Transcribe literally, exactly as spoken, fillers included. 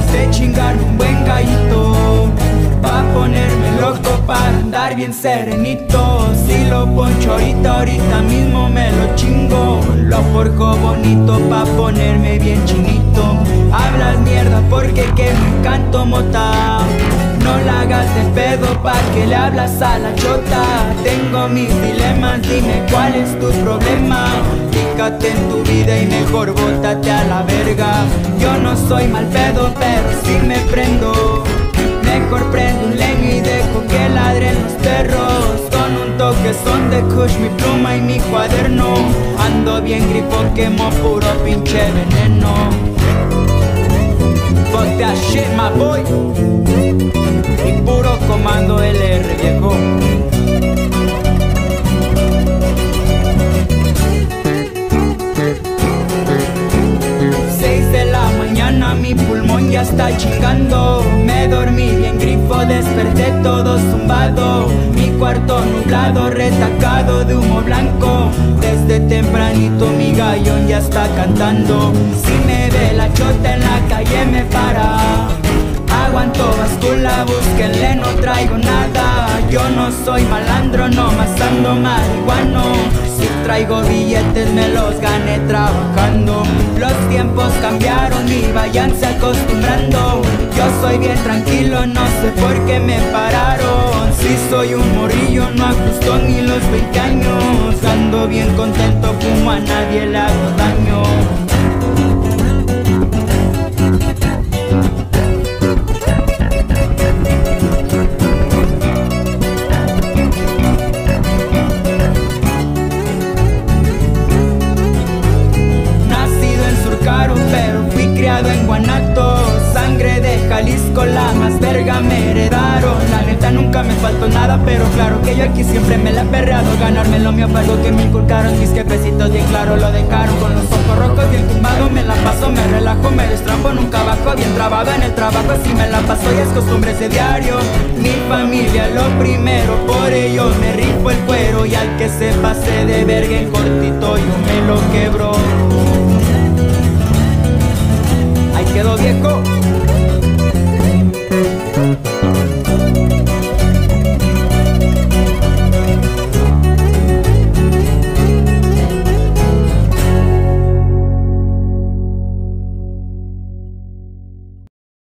ganas de chingar un buen gallito, pa' ponerme loco, para andar bien serenito. Si lo poncho ahorita, ahorita mismo me lo chingo. Lo forjo bonito pa' ponerme bien chinito. Hablas mierda porque que me canto mota, no la hagas de pedo pa' que le hablas a la chota. Tengo mis dilemas, dime cuál es tu problema. Fíjate en tu vida y mejor bótate a la verga. Yo no soy mal pedo, pero sí me prendo. Mejor prendo un leño y dejo que ladren los perros. Con un toque son de kush, mi pluma y mi cuaderno. Ando bien grifo, quemo puro pinche veneno. Fuck that shit, my boy. Y puro comando L R, viejo. Seis de la mañana, mi pulmón ya está chingando. Me dormí bien grifo, desperté todo zumbado. Mi cuarto nublado, retacado de humo blanco. Desde tempranito mi gallón ya está cantando. Si me ve la chota en la calle me para. Aguanto bascula, búsquenle, no traigo nada. Yo no soy malandro, nomás ando marihuano. Si traigo billetes me los gané trabajando. Los tiempos cambiaron y vayanse acostumbrando. Yo soy bien tranquilo, no sé por qué me pararon. Si soy un morrillo, no ajusto ni los veinte años. Ando bien contento, fumo, a nadie le hago daño. Pero fui criado en Guanato, sangre de Jalisco, la más verga me heredaron. La neta nunca me faltó nada, pero claro que yo aquí siempre me la he perreado. Ganarme lo mío fue algo que me inculcaron mis jefecitos, bien claro lo dejaron. Con los ojos rojos bien tumbado, me la paso, me relajo, me destrampo, nunca bajo. Bien trabado en el trabajo, así me la paso y es costumbre ese diario. Mi familia lo primero, por ello me rifo el cuero. Y al que se pase de verga en cortito yo me lo quebro. Ahí quedó, viejo.